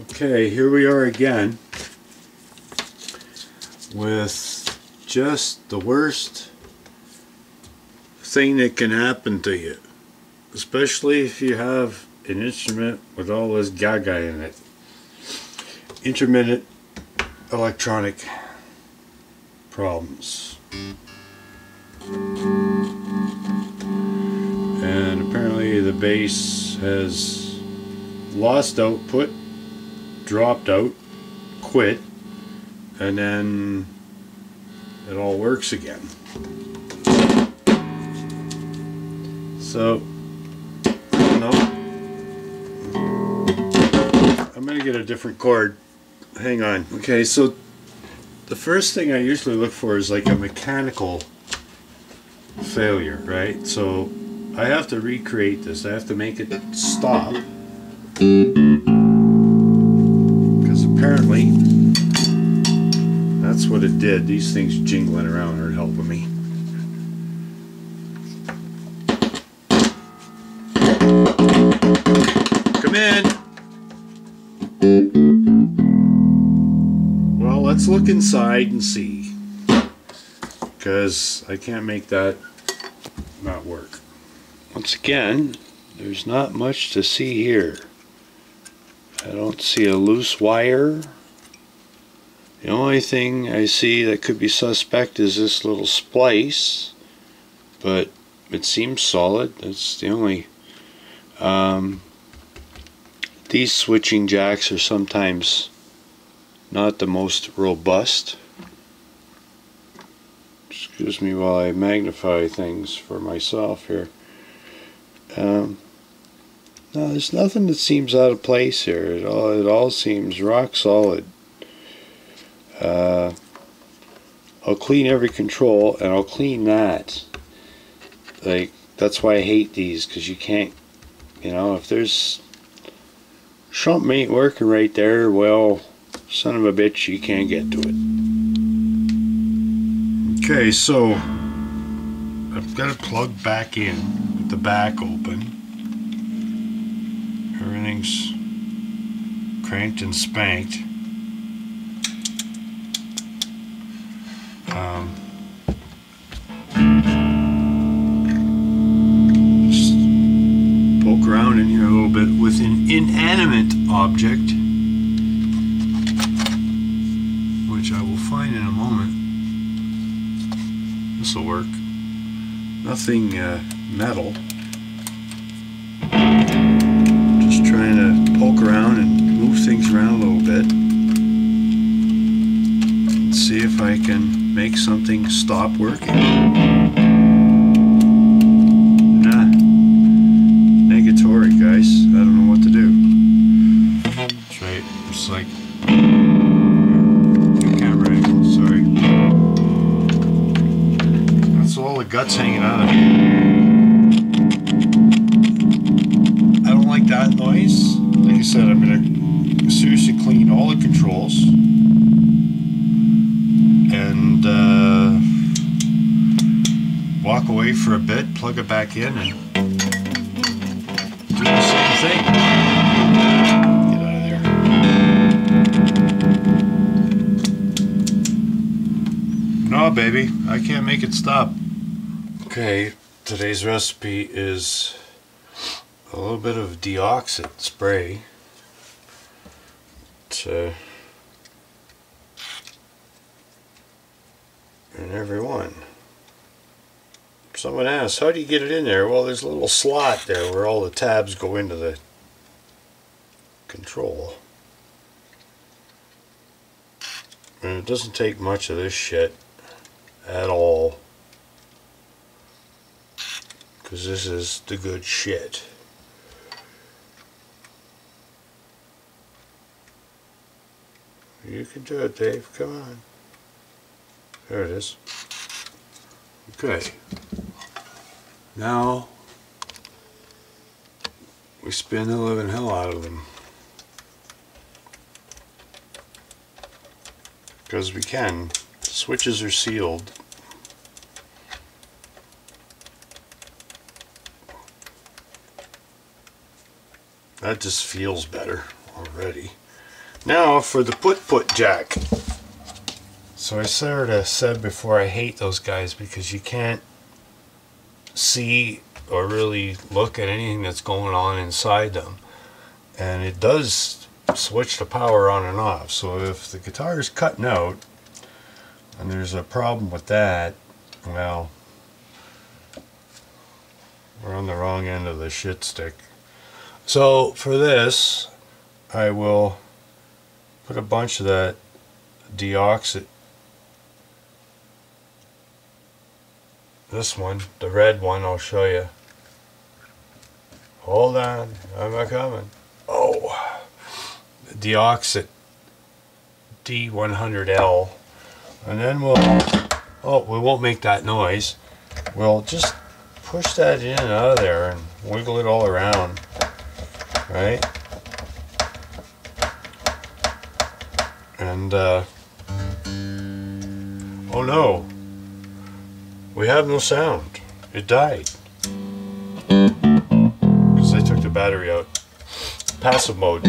Okay, here we are again with just the worst thing that can happen to you, especially if you have an instrument with all this gaga in it. Intermittent electronic problems. And apparently the bass has lost output, dropped out, quit, and then it all works again. So, I don't know. I'm going to get a different chord. Hang on. Okay, so the first thing I usually look for is like a mechanical failure, right? So I have to recreate this. I have to make it stop. Because apparently that's what it did. These things jingling around aren't helping me. Come in. Well, let's look inside and see. Because I can't make that not work. Once again, there's not much to see here. I don't see a loose wire. The only thing I see that could be suspect is this little splice, but it seems solid. That's the only. These switching jacks are sometimes not the most robust. Excuse me while I magnify things for myself here. No, there's nothing that seems out of place here. It all seems rock solid. I'll clean every control, and I'll clean that. Like, that's why I hate these, because you can't, you know, if there's something ain't working right there, well, son of a bitch, you can't get to it. Okay, so I've got to plug back in with the back open. Everything's cranked and spanked. Just poke around in here a little bit with an inanimate object, which I will find in a moment. This will work. Nothing metal. Just trying to poke around and move things around a little bit. Let's see if I can make something stop working. Nah. Negatory, guys. I don't know what to do. That's right. It's like camera angle, sorry. That's all the guts hanging out of it. I don't like that noise. Like I said, I'm going to seriously clean all the controls and walk away for a bit, plug it back in, and do the same thing. Get out of there. No, baby, I can't make it stop. Okay, today's recipe is a little bit of deoxit spray to in every one. Someone asked, how do you get it in there? Well, there's a little slot there where all the tabs go into the control. And it doesn't take much of this shit at all, because this is the good shit. You can do it, Dave. Come on. There it is. Okay. Now we spin the living hell out of them. Because we can. The switches are sealed. That just feels better already. Now for the put jack. So I sort of said before, I hate those guys because you can't see or really look at anything that's going on inside them, and it does switch the power on and off. So if the guitar is cutting out and there's a problem with that, well, we're on the wrong end of the shit stick. So for this, I will put a bunch of that deoxit. This one, the red one, I'll show you. Hold on, I'm not coming. Oh, deoxit D100L, and then we'll, oh, we won't make that noise. We'll just push that in and out of there and wiggle it all around, right? And oh no, we have no sound. It died because I took the battery out. Passive mode.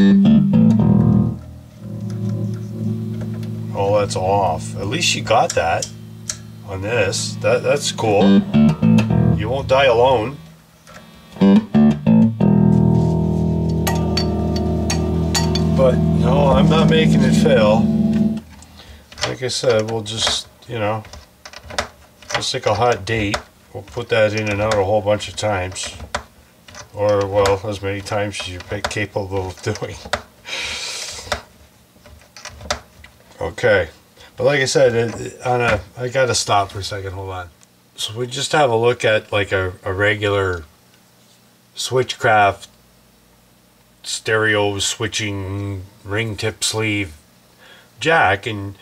Oh, that's off. At least you got that on this. That's cool. You won't die alone. But no, I'm not making it fail. Like I said, we'll just, you know, just like a hot date. We'll put that in and out a whole bunch of times. Or, well, as many times as you're capable of doing. Okay. But like I said, I gotta stop for a second, hold on. So we just have a look at like a regular Switchcraft stereo switching ring tip sleeve jack, and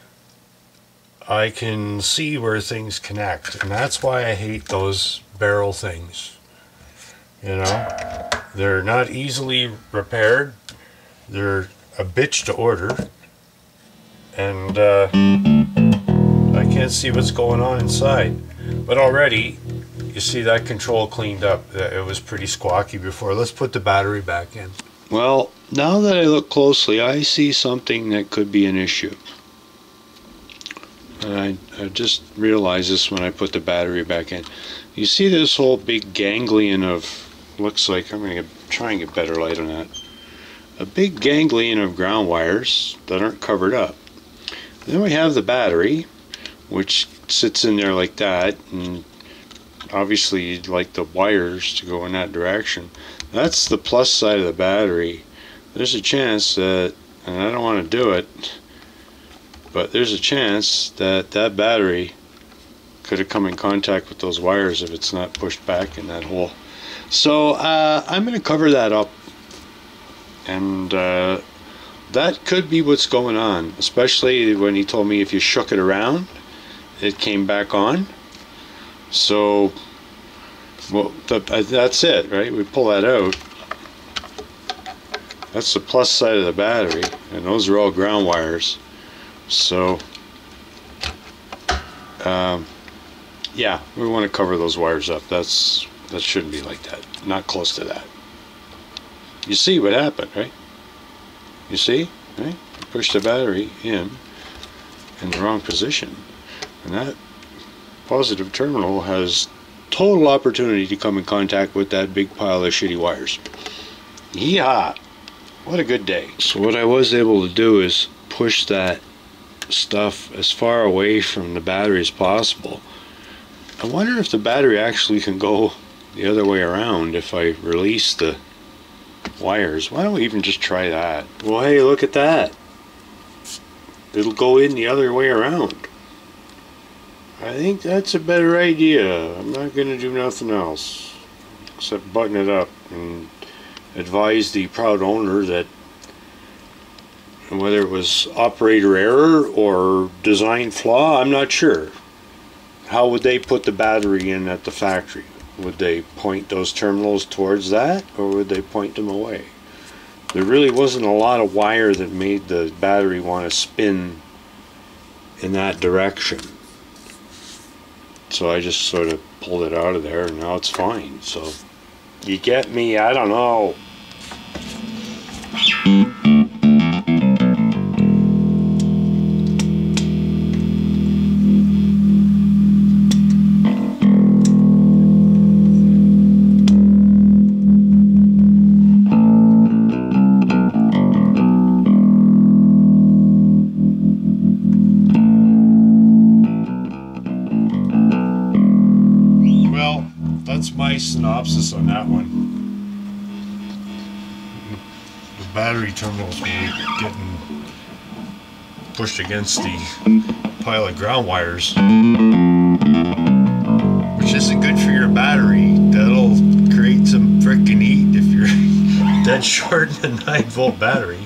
I can see where things connect, and that's why I hate those barrel things. You know, they're not easily repaired, they're a bitch to order, and I can't see what's going on inside. But already you see that control cleaned up. It was pretty squawky before. Let's put the battery back in. Well, now that I look closely, I see something that could be an issue. And I just realized this when I put the battery back in. You see this whole big ganglion of, looks like, I'm going to try and get better light on that. A big ganglion of ground wires that aren't covered up. Then we have the battery, which sits in there like that, and obviously you'd like the wires to go in that direction. That's the plus side of the battery. There's a chance that, and I don't want to do it, but there's a chance that that battery could have come in contact with those wires if it's not pushed back in that hole. So I'm going to cover that up, and that could be what's going on, especially when he told me if you shook it around it came back on. So, well, that's it, right? We pull that out. That's the plus side of the battery, and those are all ground wires. So, yeah, we want to cover those wires up. That shouldn't be like that. Not close to that. You see what happened, right? You see, right? You push the battery in the wrong position, and that positive terminal has total opportunity to come in contact with that big pile of shitty wires. Yeehaw! What a good day. So what I was able to do is push that stuff as far away from the battery as possible. I wonder if the battery actually can go the other way around if I release the wires. Why don't we even just try that? Well, hey, look at that. It'll go in the other way around. I think that's a better idea. I'm not going to do nothing else except button it up and advise the proud owner that whether it was operator error or design flaw, I'm not sure. How would they put the battery in at the factory? Would they point those terminals towards that, or would they point them away? There really wasn't a lot of wire that made the battery want to spin in that direction. So I just sort of pulled it out of there, and now it's fine. So, you get me? I don't know. that's my synopsis on that one. The battery terminals were getting pushed against the pile of ground wires, which isn't good for your battery. That'll create some frickin' heat if you're dead short in a 9-volt battery.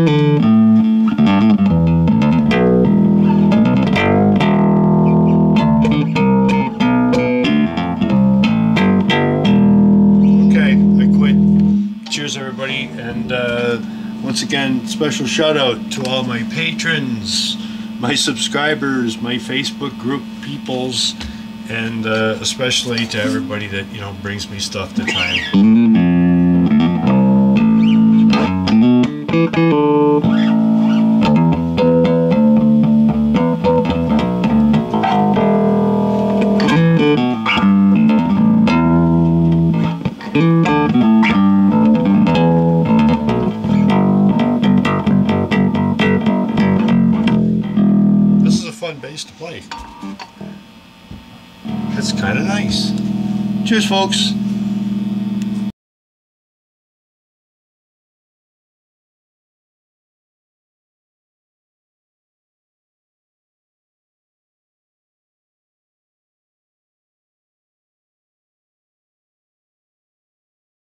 Okay, I quit. Cheers everybody, and once again, special shout out to all my patrons, my subscribers, my Facebook group peoples, and especially to everybody that, you know, brings me stuff to try and fun bass to play. It's kind of nice. Cheers, folks.